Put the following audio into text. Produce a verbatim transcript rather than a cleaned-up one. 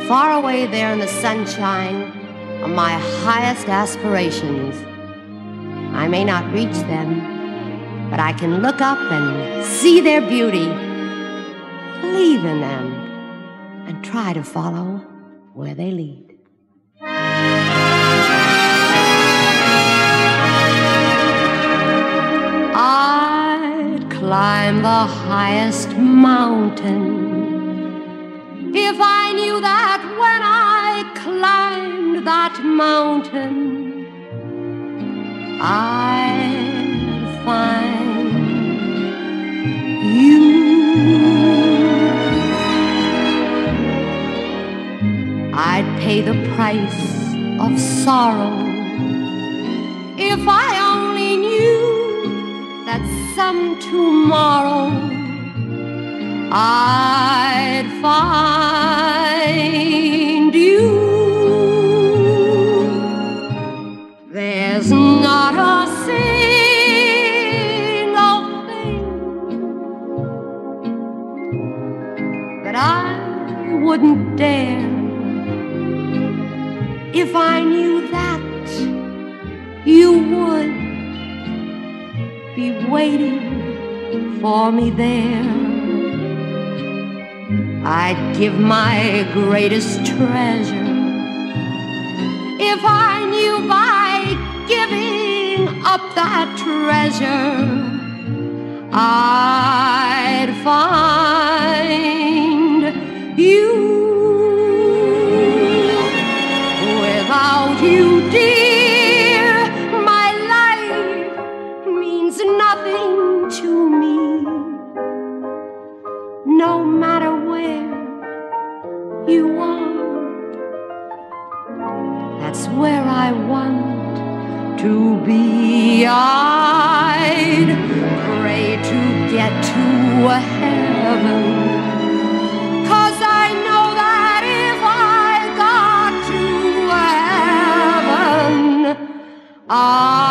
far away there in the sunshine are my highest aspirations. I may not reach them, but I can look up and see their beauty, believe in them, and try to follow where they lead. I'd climb the highest mountain if I knew that when I climbed that mountain I'd find you. I'd pay the price of sorrow if I only knew that some tomorrow I'd find you. There's not a single thing that I wouldn't dare if I knew that you would be waiting for me there. I'd give my greatest treasure if I knew by giving up that treasure I'd find you. Without you, dear, my life means nothing to me. No matter where you are, that's where I want to be. I'd pray to get to heaven, 'cause I know that if I got to heaven, I